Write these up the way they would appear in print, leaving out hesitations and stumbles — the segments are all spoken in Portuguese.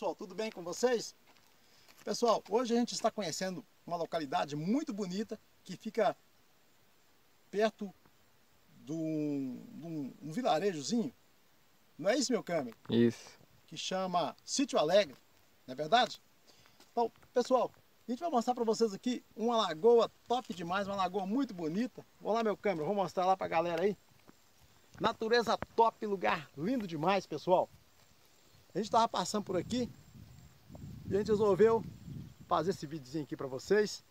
pessoal, tudo bem com vocês? Pessoal, hoje a gente está conhecendo uma localidade muito bonita que fica perto de um vilarejozinho, não é isso, meu câmera? Isso. Que chama Sítio Alegre, não é verdade? Então, pessoal, a gente vai mostrar para vocês aqui uma lagoa top demais, uma lagoa muito bonita. Vamos lá, meu câmera, vou mostrar lá para a galera aí. Natureza top, lugar lindo demais, pessoal. A gente estava passando por aqui e a gente resolveu fazer esse videozinho aqui para vocês.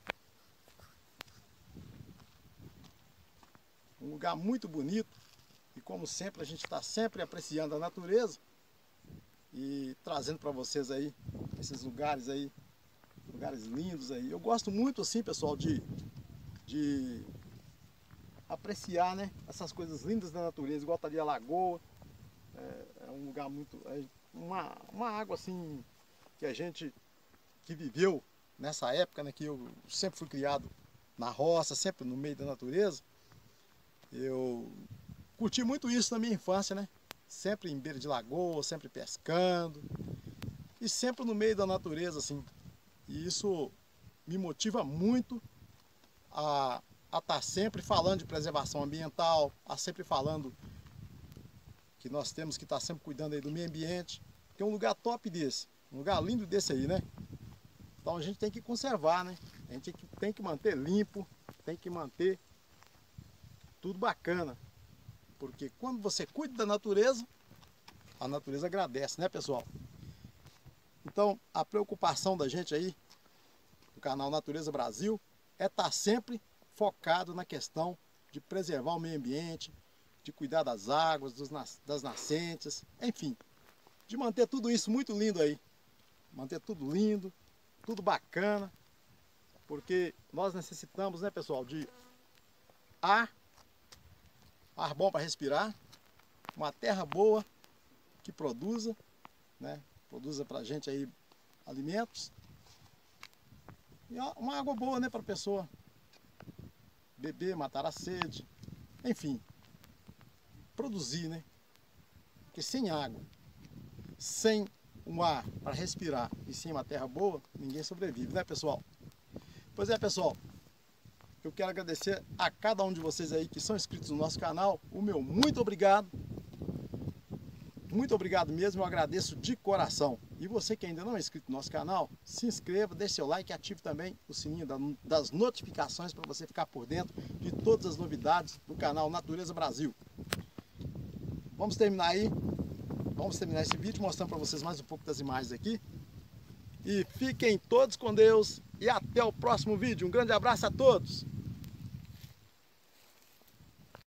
Um lugar muito bonito e, como sempre, a gente está sempre apreciando a natureza e trazendo para vocês aí esses lugares aí, lugares lindos aí. Eu gosto muito assim, pessoal, de apreciar, né, essas coisas lindas da natureza, igual tá ali a lagoa. É um lugar muito, uma água assim que a gente que viveu nessa época, né, que eu sempre fui criado na roça, sempre no meio da natureza. Eu curti muito isso na minha infância, né? Sempre em beira de lagoa, sempre pescando e sempre no meio da natureza, assim. E isso me motiva muito a estar sempre falando de preservação ambiental, a sempre falando que nós temos que estar sempre cuidando aí do meio ambiente, que é um lugar top desse, um lugar lindo desse aí, né? Então a gente tem que conservar, né? A gente tem que manter limpo, tem que manter tudo bacana. Porque quando você cuida da natureza, a natureza agradece, né, pessoal? Então a preocupação da gente aí, do canal Natureza Brasil, é estar sempre focado na questão de preservar o meio ambiente, de cuidar das águas, das nascentes, enfim, de manter tudo isso muito lindo aí. Manter tudo lindo, tudo bacana, porque nós necessitamos, né, pessoal, de ar bom para respirar, uma terra boa que produza, né, produza para a gente aí alimentos, e uma água boa, né, para a pessoa beber, matar a sede, enfim, produzir, né, porque sem água, sem um ar para respirar e sem uma terra boa, ninguém sobrevive, né, pessoal? Pois é, pessoal, eu quero agradecer a cada um de vocês aí que são inscritos no nosso canal, o meu muito obrigado mesmo, eu agradeço de coração. E você que ainda não é inscrito no nosso canal, se inscreva, deixe seu like e ative também o sininho das notificações para você ficar por dentro de todas as novidades do canal Natureza Brasil. Vamos terminar esse vídeo mostrando para vocês mais um pouco das imagens aqui. E fiquem todos com Deus e até o próximo vídeo. Um grande abraço a todos!